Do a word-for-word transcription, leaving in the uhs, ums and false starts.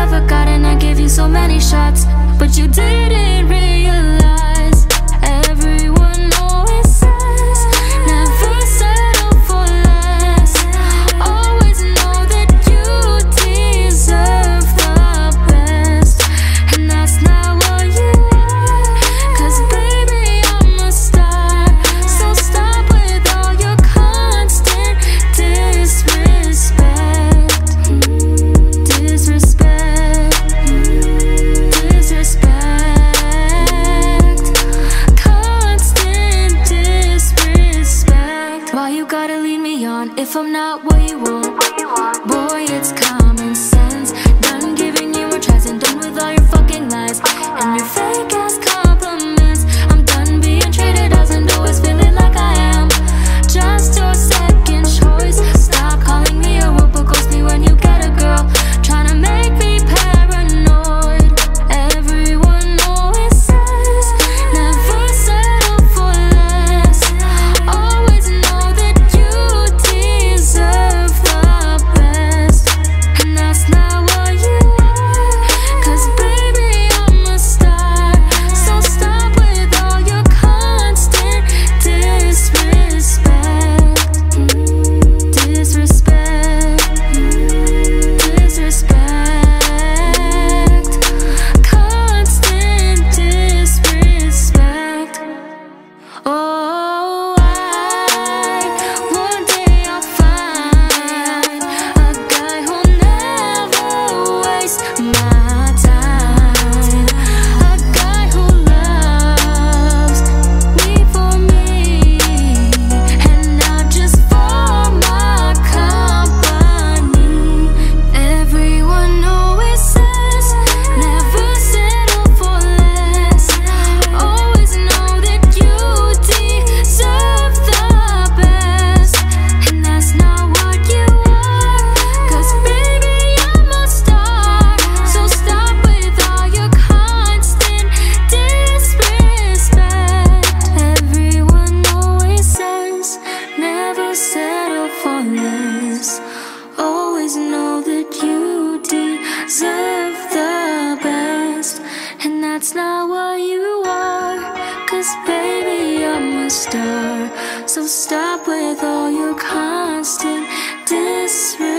forgot and I gave you so many shots, but you didn't realize. Everyone always says, never settle for less. Always know that you deserve the best, and that's not what you are. Cause baby, I'm a star, so stop with all your constant disrespect. Disrespect, disrespect, constant disrespect. Why you gotta lead me on if I'm not what you want? Boy, it's common sense. Done giving you more tries and done with all your fucking lies and your fake ass compliments. I'm done being treated as and always feeling like I am just your second choice. Stop calling me a whoop, but ghost me when you get a girl tryna make me paranoid. Everyone always says, never settle for less. Always know that you deserve the best, and that's not what you are. Cause baby, I'm a star, so stop with all your constant disrespect. Disrespect, disrespect, constant disrespect. Oh, I, one day I'll find a guy who'll never waste my time, a guy who loves me for me and not just for my company. Everyone always says, never settle for less. Always know that you deserve the best, and that's not what you are. Cause baby, I'm a star, so stop with all your constant disrespect. Everyone always says, never settle for less. Always know that you deserve the best, and that's not what you are. Cause baby, I'm a star, so stop with all your constant disrespect.